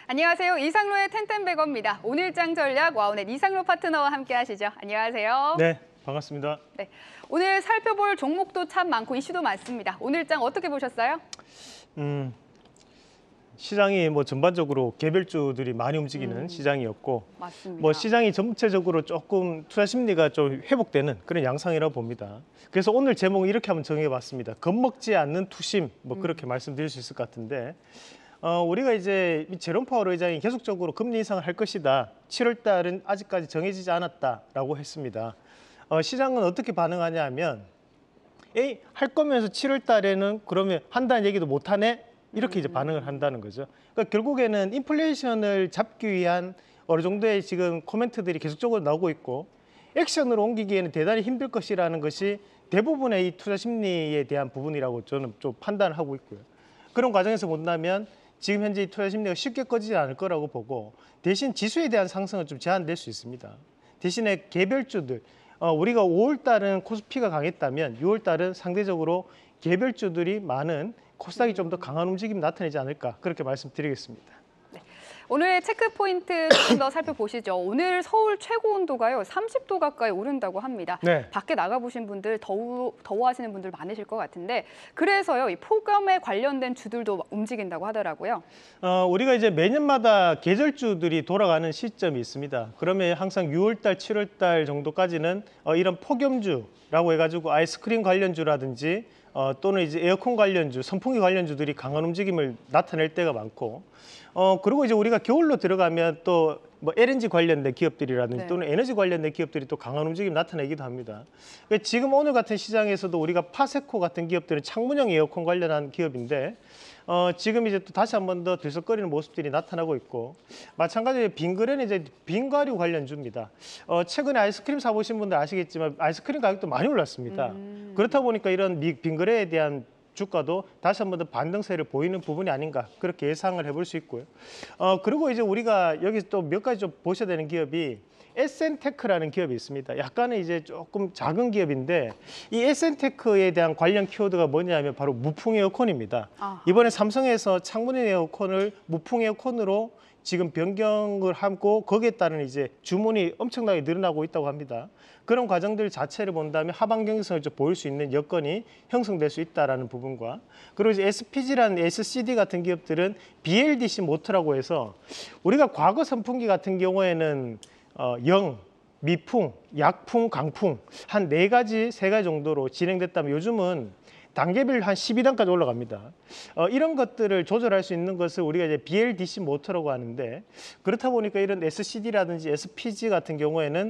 안녕하세요. 이상로의 텐텐베거입니다. 오늘장 전략 와우넷 이상로 파트너와 함께 하시죠. 안녕하세요. 네, 반갑습니다. 네, 오늘 살펴볼 종목도 참 많고 이슈도 많습니다. 오늘장 어떻게 보셨어요? 시장이 전반적으로 개별주들이 많이 움직이는 시장이었고, 맞습니다. 시장이 전체적으로 조금 투자 심리가 좀 회복되는 그런 양상이라고 봅니다. 그래서 오늘 제목을 이렇게 한번 정해봤습니다. 겁먹지 않는 투심, 그렇게 말씀드릴 수 있을 것 같은데, 우리가 이제 제롬 파월 의장이 계속적으로 금리 인상을 할 것이다. 7월 달은 아직까지 정해지지 않았다라고 했습니다. 시장은 어떻게 반응하냐 하면, 에이, 할 거면서 7월 달에는 그러면 한다는 얘기도 못 하네? 이렇게 이제 반응을 한다는 거죠. 그러니까 결국에는 인플레이션을 잡기 위한 어느 정도의 지금 코멘트들이 계속적으로 나오고 있고, 액션으로 옮기기에는 대단히 힘들 것이라는 것이 대부분의 이 투자 심리에 대한 부분이라고 저는 좀 판단을 하고 있고요. 그런 과정에서 본다면 지금 현재 이 투자 심리가 쉽게 꺼지지 않을 거라고 보고, 대신 지수에 대한 상승은 좀 제한될 수 있습니다. 대신에 개별주들, 우리가 5월 달은 코스피가 강했다면 6월 달은 상대적으로 개별주들이 많은 코스닥이 좀 더 강한 움직임이 나타내지 않을까, 그렇게 말씀드리겠습니다. 네, 오늘의 체크 포인트 조금 더 살펴보시죠. 오늘 서울 최고 온도가요 30도 가까이 오른다고 합니다. 네. 밖에 나가보신 분들 더워하시는 분들 많으실 것 같은데, 그래서요 이 폭염에 관련된 주들도 움직인다고 하더라고요. 우리가 이제 매년마다 계절주들이 돌아가는 시점이 있습니다. 그러면 항상 6월 달, 7월 달 정도까지는 이런 폭염주라고 해가지고 아이스크림 관련주라든지 또는 이제 에어컨 관련주, 선풍기 관련주들이 강한 움직임을 나타낼 때가 많고, 그리고 이제 우리가 겨울로 들어가면 또 LNG 관련된 기업들이라든지 네. 또는 에너지 관련된 기업들이 또 강한 움직임 나타내기도 합니다. 지금 오늘 같은 시장에서도 우리가 파세코 같은 기업들은 창문형 에어컨 관련한 기업인데, 지금 이제 또 다시 한 번 더 들썩거리는 모습들이 나타나고 있고, 마찬가지로 빙그레는 이제 빙과류 관련주입니다. 최근에 아이스크림 사보신 분들 아시겠지만 아이스크림 가격도 많이 올랐습니다. 그렇다 보니까 이런 빙그레에 대한 주가도 다시 한 번 더 반등세를 보이는 부분이 아닌가, 그렇게 예상을 해볼 수 있고요. 그리고 이제 우리가 여기 또 몇 가지 좀 보셔야 되는 기업이 에센테크라는 기업이 있습니다. 약간은 이제 조금 작은 기업인데, 이 에센테크에 대한 관련 키워드가 뭐냐면 바로 무풍 에어컨입니다. 이번에 삼성에서 창문형 에어컨을 무풍 에어컨으로 지금 변경을 하고, 거기에 따른 이제 주문이 엄청나게 늘어나고 있다고 합니다. 그런 과정들 자체를 본다면 하반 경직성을 좀 보일 수 있는 여건이 형성될 수 있다는 부분과, 그리고 이제 SPG라는 SCD 같은 기업들은 BLDC 모터라고 해서, 우리가 과거 선풍기 같은 경우에는 영, 미풍, 약풍, 강풍 한 4가지, 3가지 정도로 진행됐다면 요즘은 단계별 한 12단까지 올라갑니다. 이런 것들을 조절할 수 있는 것을 우리가 이제 BLDC 모터라고 하는데, 그렇다 보니까 이런 SCD라든지 SPG 같은 경우에는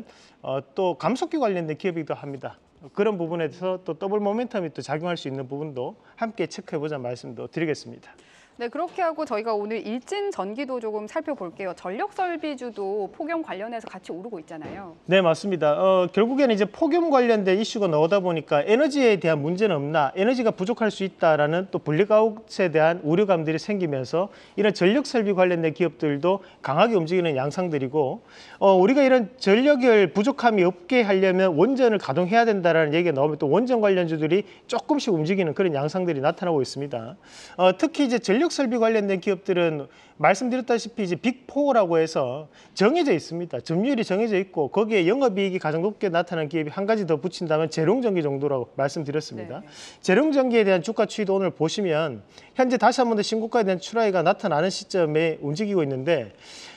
또 감속기 관련된 기업이기도 합니다. 그런 부분에서 또 더블 모멘텀이 또 작용할 수 있는 부분도 함께 체크해보자 말씀도 드리겠습니다. 네, 그렇게 하고 저희가 오늘 일진 전기도 조금 살펴볼게요. 전력 설비주도 폭염 관련해서 같이 오르고 있잖아요. 네, 맞습니다. 결국에는 이제 폭염 관련된 이슈가 나오다 보니까 에너지에 대한 문제는 없나, 에너지가 부족할 수 있다라는 또 블랙아웃에 대한 우려감들이 생기면서 이런 전력 설비 관련된 기업들도 강하게 움직이는 양상들이고, 우리가 이런 전력을 부족함이 없게 하려면 원전을 가동해야 된다라는 얘기가 나오면 또 원전 관련주들이 조금씩 움직이는 그런 양상들이 나타나고 있습니다. 특히 이제 전력 설비 관련된 기업들은 말씀드렸다시피 이제 빅4라고 해서 정해져 있습니다. 점유율이 정해져 있고, 거기에 영업이익이 가장 높게 나타나는 기업이 한 가지 더 붙인다면 재룡전기 정도라고 말씀드렸습니다. 네. 재룡전기에 대한 주가 추이도 오늘 보시면 현재 다시 한 번 더 신고가에 대한 추락이 나타나는 시점에 움직이고 있는데,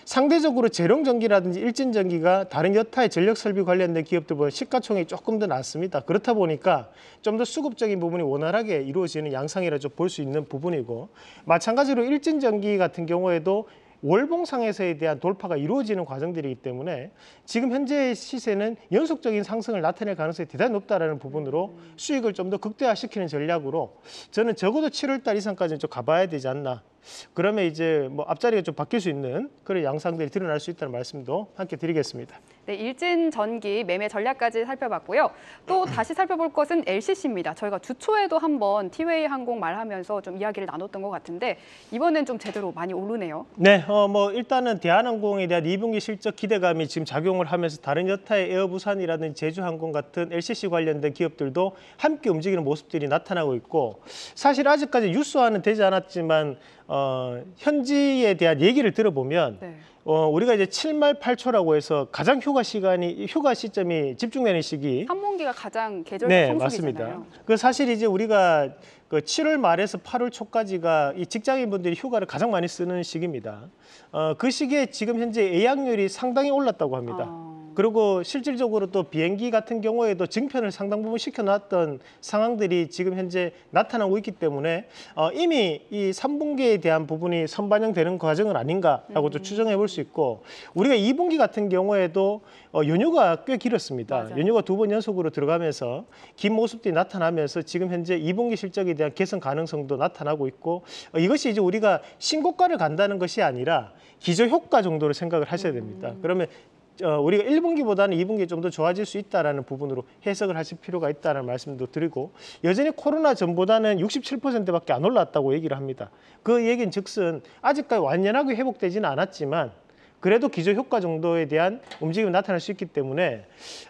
상대적으로 재룡전기라든지 일진전기가 다른 여타의 전력설비 관련된 기업들보다 시가총액이 조금 더 낮습니다. 그렇다 보니까 좀 더 수급적인 부분이 원활하게 이루어지는 양상이라 좀 볼 수 있는 부분이고, 마찬가지로 일진전기 같은 경우에도 월봉상에서에 대한 돌파가 이루어지는 과정들이기 때문에 지금 현재의 시세는 연속적인 상승을 나타낼 가능성이 대단히 높다는 부분으로 수익을 좀 더 극대화시키는 전략으로 저는 적어도 7월 달 이상까지는 좀 가봐야 되지 않나. 그러면 이제 앞자리가 좀 바뀔 수 있는 그런 양상들이 드러날 수 있다는 말씀도 함께 드리겠습니다. 네, 일진 전기 매매 전략까지 살펴봤고요. 또 다시 살펴볼 것은 LCC입니다. 저희가 주초에도 한번 티웨이 항공 말하면서 좀 이야기를 나눴던 것 같은데, 이번엔 좀 제대로 많이 오르네요. 네, 일단은 대한항공에 대한 2분기 실적 기대감이 지금 작용을 하면서 다른 여타의 에어부산이라든지 제주항공 같은 LCC 관련된 기업들도 함께 움직이는 모습들이 나타나고 있고, 사실 아직까지 뉴스화는 되지 않았지만 현지에 대한 얘기를 들어보면 네. 우리가 이제 7말 8초라고 해서 가장 휴가 시점이 집중되는 시기. 3분기가 가장 계절 네, 성수기잖아요. 맞습니다. 그 사실 이제 우리가 그 7월 말에서 8월 초까지가 이 직장인분들이 휴가를 가장 많이 쓰는 시기입니다. 그 시기에 지금 현재 예약률이 상당히 올랐다고 합니다. 그리고 실질적으로 또 비행기 같은 경우에도 증편을 상당 부분 시켜놨던 상황들이 지금 현재 나타나고 있기 때문에 이미 이 3분기에 대한 부분이 선반영되는 과정은 아닌가라고 또 추정해 볼 수 있고, 우리가 2분기 같은 경우에도 연휴가 꽤 길었습니다. 맞아요. 연휴가 2번 연속으로 들어가면서 긴 모습들이 나타나면서 지금 현재 2분기 실적에 대한 개선 가능성도 나타나고 있고, 이것이 이제 우리가 신고가를 간다는 것이 아니라 기저효과 정도로 생각을 하셔야 됩니다. 그러면 우리가 1분기보다는 2분기에 좀 더 좋아질 수 있다는 부분으로 해석을 하실 필요가 있다는 말씀도 드리고, 여전히 코로나 전보다는 67%밖에 안 올랐다고 얘기를 합니다. 그 얘기는 즉슨 아직까지 완연하게 회복되지는 않았지만 그래도 기저효과 정도에 대한 움직임이 나타날 수 있기 때문에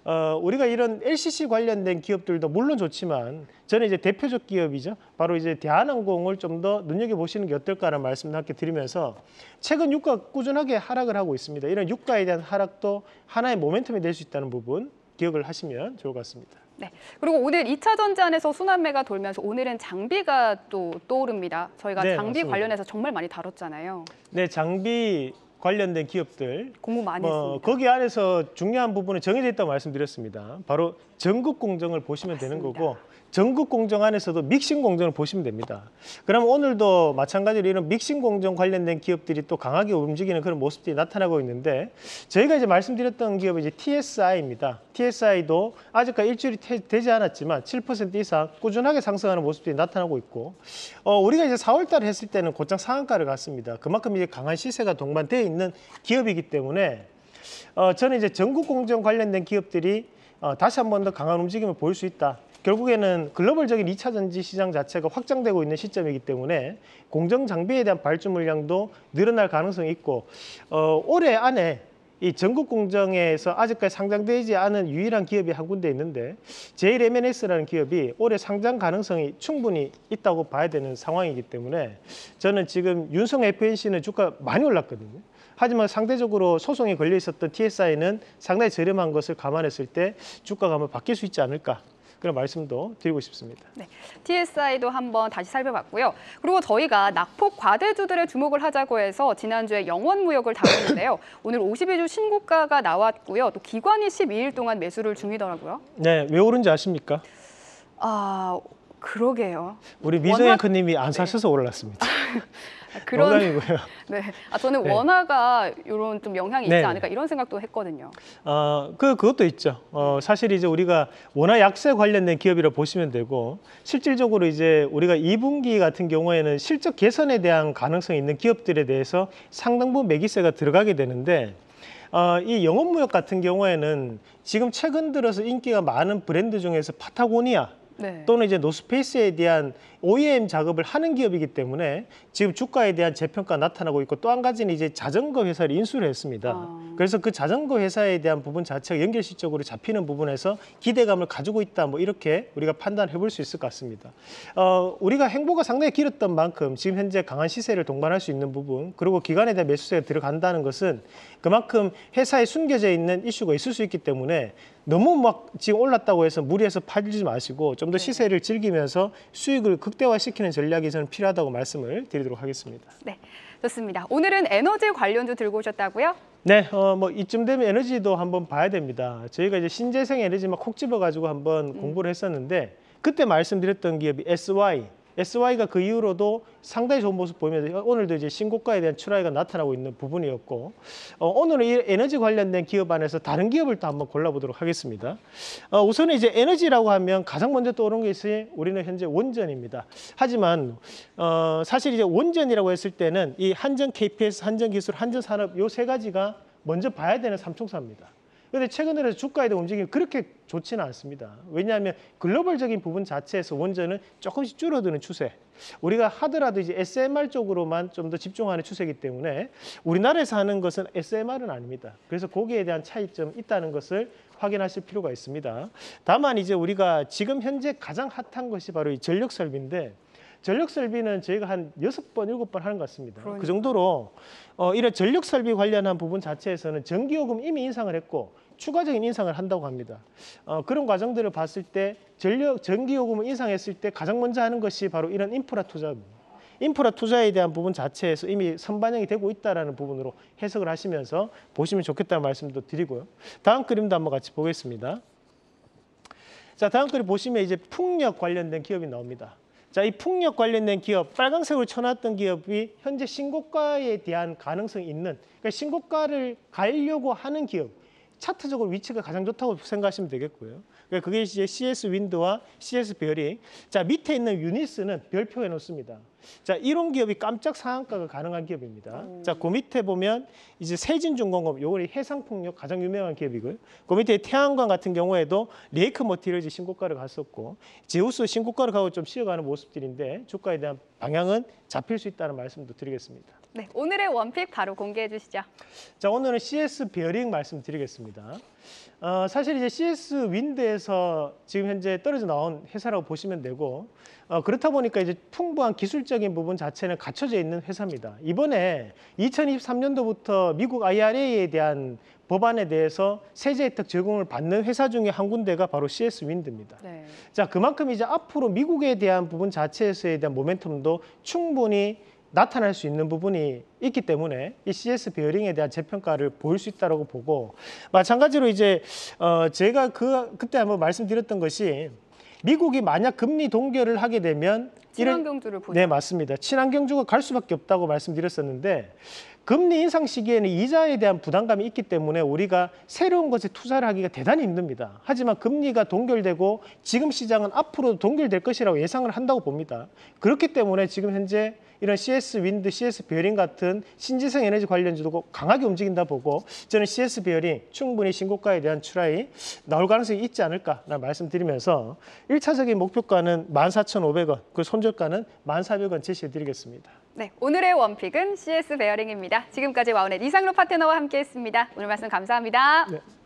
우리가 이런 LCC 관련된 기업들도 물론 좋지만 저는 이제 대표적 기업이죠. 바로 이제 대한항공을 좀 더 눈여겨보시는 게 어떨까라는 말씀을 함께 드리면서, 최근 유가가 꾸준하게 하락을 하고 있습니다. 이런 유가에 대한 하락도 하나의 모멘텀이 될 수 있다는 부분 기억을 하시면 좋을 것 같습니다. 네. 그리고 오늘 2차 전지안에서 순환매가 돌면서 오늘은 장비가 또 떠오릅니다. 저희가 네, 장비 맞습니다. 관련해서 정말 많이 다뤘잖아요. 네, 장비 관련된 기업들 공부 많이 했습니다. 거기 안에서 중요한 부분은 정해져 있다고 말씀드렸습니다. 바로 전국 공정을 보시면 되는 거고, 전국 공정 안에서도 믹싱 공정을 보시면 됩니다. 그럼 오늘도 마찬가지로 이런 믹싱 공정 관련된 기업들이 또 강하게 움직이는 그런 모습들이 나타나고 있는데, 저희가 이제 말씀드렸던 기업은 이제 TSI입니다. TSI도 아직까지 일주일이 되지 않았지만 7% 이상 꾸준하게 상승하는 모습들이 나타나고 있고, 우리가 이제 4월 달에 했을 때는 곧장 상한가를 갔습니다. 그만큼 이제 강한 시세가 동반되어 있는 기업이기 때문에 저는 이제 전국 공정 관련된 기업들이 다시 한 번 더 강한 움직임을 보일 수 있다. 결국에는 글로벌적인 2차 전지 시장 자체가 확장되고 있는 시점이기 때문에 공정 장비에 대한 발주 물량도 늘어날 가능성이 있고, 올해 안에 이 전국 공정에서 아직까지 상장되지 않은 유일한 기업이 한 군데 있는데, JLMNS라는 기업이 올해 상장 가능성이 충분히 있다고 봐야 되는 상황이기 때문에 저는 지금 윤성 FNC는 주가 많이 올랐거든요. 하지만 상대적으로 소송이 걸려 있었던 TSI는 상당히 저렴한 것을 감안했을 때 주가가 한번 바뀔 수 있지 않을까, 그런 말씀도 드리고 싶습니다. 네, TSI도 한번 다시 살펴봤고요. 그리고 저희가 낙폭 과대주들의 주목을 하자고 해서 지난주에 영원무역을 다뤘는데요. 오늘 52주 신고가가 나왔고요. 또 기관이 12일 동안 매수를 중이더라고요. 네, 왜 오른지 아십니까? 그러게요. 우리 미정 앵커님이 안 사셔서 올랐습니다. 농담이고요. 네, 저는 네. 원화가 이런 좀 영향이 있지 네. 않을까 이런 생각도 했거든요. 그것도 있죠. 사실 이제 우리가 원화 약세 관련된 기업이라 보시면 되고, 실질적으로 이제 우리가 2분기 같은 경우에는 실적 개선에 대한 가능성이 있는 기업들에 대해서 상당 부분 매기세가 들어가게 되는데, 이 영업무역 같은 경우에는 지금 최근 들어서 인기가 많은 브랜드 중에서 파타고니아 네. 또는 이제 노스페이스에 대한 OEM 작업을 하는 기업이기 때문에 지금 주가에 대한 재평가 나타나고 있고, 또 한 가지는 이제 자전거 회사를 인수를 했습니다. 그래서 그 자전거 회사에 대한 부분 자체가 연결시적으로 잡히는 부분에서 기대감을 가지고 있다, 뭐 이렇게 우리가 판단해 볼 수 있을 것 같습니다. 우리가 행보가 상당히 길었던 만큼 지금 현재 강한 시세를 동반할 수 있는 부분, 그리고 기관에 대한 매수세가 들어간다는 것은 그만큼 회사에 숨겨져 있는 이슈가 있을 수 있기 때문에 너무 막 지금 올랐다고 해서 무리해서 팔지 마시고 좀 더 시세를 즐기면서 수익을 극대화시키는 전략이 저는 필요하다고 말씀을 드리도록 하겠습니다. 네, 좋습니다. 오늘은 에너지 관련주 들고 오셨다고요? 네, 뭐 이쯤 되면 에너지도 한번 봐야 됩니다. 저희가 이제 신재생 에너지만 콕 집어가지고 한번 공부를 했었는데, 그때 말씀드렸던 기업이 SY가 그 이후로도 상당히 좋은 모습 보이면서 오늘도 이제 신고가에 대한 출하가 나타나고 있는 부분이었고, 오늘은 이 에너지 관련된 기업 안에서 다른 기업을 또 한번 골라보도록 하겠습니다. 우선은 이제 에너지라고 하면 가장 먼저 떠오르는 것이 우리는 현재 원전입니다. 하지만 사실 이제 원전이라고 했을 때는 이 한전 KPS, 한전 기술, 한전 산업 요 세 가지가 먼저 봐야 되는 삼총사입니다. 그런데 최근 들어서 주가에 대한 움직임이 그렇게 좋지는 않습니다. 왜냐하면 글로벌적인 부분 자체에서 원전은 조금씩 줄어드는 추세. 우리가 하더라도 이제 SMR 쪽으로만 좀 더 집중하는 추세이기 때문에 우리나라에서 하는 것은 SMR은 아닙니다. 그래서 거기에 대한 차이점이 있다는 것을 확인하실 필요가 있습니다. 다만 이제 우리가 지금 현재 가장 핫한 것이 바로 이 전력 설비인데, 전력 설비는 저희가 한 6번, 7번 하는 것 같습니다. 그러니까요. 그 정도로 이런 전력 설비 관련한 부분 자체에서는 전기요금 이미 인상을 했고 추가적인 인상을 한다고 합니다. 그런 과정들을 봤을 때 전기요금을 인상했을 때 가장 먼저 하는 것이 바로 이런 인프라 투자입니다. 인프라 투자에 대한 부분 자체에서 이미 선반영이 되고 있다는 부분으로 해석을 하시면서 보시면 좋겠다는 말씀도 드리고요. 다음 그림도 한번 같이 보겠습니다. 자, 다음 그림 보시면 이제 풍력 관련된 기업이 나옵니다. 자, 이 풍력 관련된 기업, 빨간색으로 쳐놨던 기업이 현재 신고가에 대한 가능성이 있는, 그러니까 신고가를 가려고 하는 기업, 차트적으로 위치가 가장 좋다고 생각하시면 되겠고요. 그러니까 그게 이제 CS 윈드와 CS 베어링. 자, 밑에 있는 유니스는 별표해 놓습니다. 자, 이런 기업이 깜짝 상한가가 가능한 기업입니다. 자, 그 밑에 보면 이제 세진중공업, 요거는 해상풍력 가장 유명한 기업이고요. 그 밑에 태양광 같은 경우에도 레이크 머티리얼즈 신고가를 갔었고, 제우스 신고가를 가고 좀 쉬어가는 모습들인데 주가에 대한 방향은 잡힐 수 있다는 말씀도 드리겠습니다. 네, 오늘의 원픽 바로 공개해 주시죠. 자, 오늘은 CS 베어링 말씀드리겠습니다. 사실 이제 CS 윈드에서 지금 현재 떨어져 나온 회사라고 보시면 되고, 그렇다 보니까 이제 풍부한 기술적인 부분 자체는 갖춰져 있는 회사입니다. 이번에 2023년도부터 미국 IRA에 대한 법안에 대해서 세제 혜택 적용을 받는 회사 중에 한 군데가 바로 CS 윈드입니다. 네. 자, 그만큼 이제 앞으로 미국에 대한 부분 자체에서에 대한 모멘텀도 충분히 나타날 수 있는 부분이 있기 때문에 이 CS 베어링에 대한 재평가를 보일 수 있다고 보고, 마찬가지로 이제 제가 그때 한번 말씀드렸던 것이 미국이 만약 금리 동결을 하게 되면 친환경주를 보죠. 네, 맞습니다. 친환경주가 갈 수밖에 없다고 말씀드렸었는데 금리 인상 시기에는 이자에 대한 부담감이 있기 때문에 우리가 새로운 것에 투자를 하기가 대단히 힘듭니다. 하지만 금리가 동결되고 지금 시장은 앞으로도 동결될 것이라고 예상을 한다고 봅니다. 그렇기 때문에 지금 현재 이런 CS 윈드, CS 베어링 같은 신재생 에너지 관련주도 강하게 움직인다 보고 저는 CS 베어링 충분히 신고가에 대한 추락이 나올 가능성이 있지 않을까라는 말씀드리면서 1차적인 목표가는 14,500원, 그 손절가는 1,400원 제시해드리겠습니다. 네, 오늘의 원픽은 CS 베어링입니다. 지금까지 와운의 이상로 파트너와 함께했습니다. 오늘 말씀 감사합니다. 네.